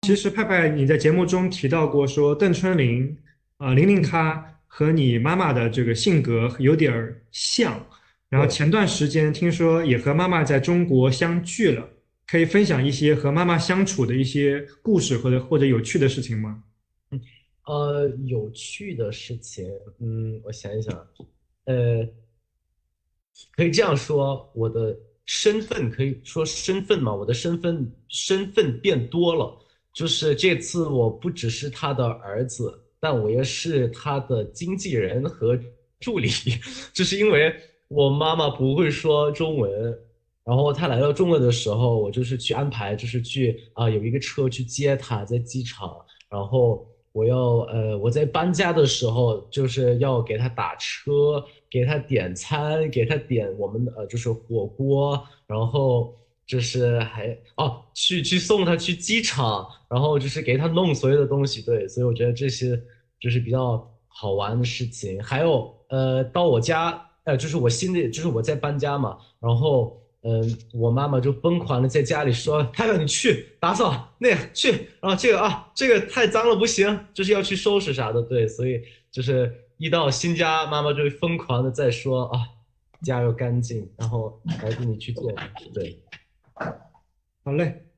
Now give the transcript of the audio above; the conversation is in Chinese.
其实派派你在节目中提到过说邓春林玲玲她和你妈妈的这个性格有点儿像，然后对， 前段时间听说也和妈妈在中国相聚了，可以分享一些和妈妈相处的一些故事或者有趣的事情吗？ 有趣的事情，我想一想，呃，可以这样说，我的身份可以说身份嘛，我的身份变多了，就是这次我不只是他的儿子，但我也是他的经纪人和助理，就是因为我妈妈不会说中文，然后她来到中国的时候，我就是去安排，就是去有一个车去接她在机场，然后我在搬家的时候就是要给他打车，给他点餐，给他点我们就是火锅，然后就是去送他去机场，然后就是给他弄所有的东西，对，所以我觉得这些就是比较好玩的事情。还有到我家就是我新的就是我在搬家嘛，然后。我妈妈就疯狂的在家里说：“太阳，你去打扫，那个去，然后这个太脏了，不行，就是要去收拾啥的。”对，所以就是一到新家，妈妈就会疯狂的在说家要干净，然后孩子你去做。对， 好嘞。